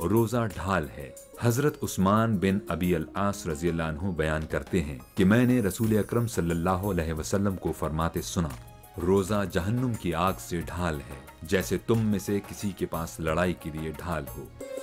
रोजा ढाल है। हजरत उस्मान बिन अबी अल आस रज़ियल्लाहु अन्हु बयान करते हैं कि मैंने रसूल अकरम सल्लल्लाहु अलैहि वसल्लम को फरमाते सुना, रोजा जहन्नुम की आग से ढाल है, जैसे तुम में से किसी के पास लड़ाई के लिए ढाल हो।